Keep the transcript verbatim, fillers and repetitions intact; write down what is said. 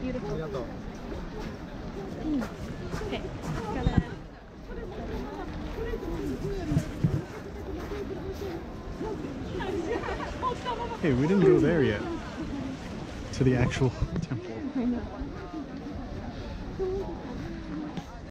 Beautiful. ありがとう。 Okay. Gotta... Hey, we didn't go there yet. To the actual temple. I know.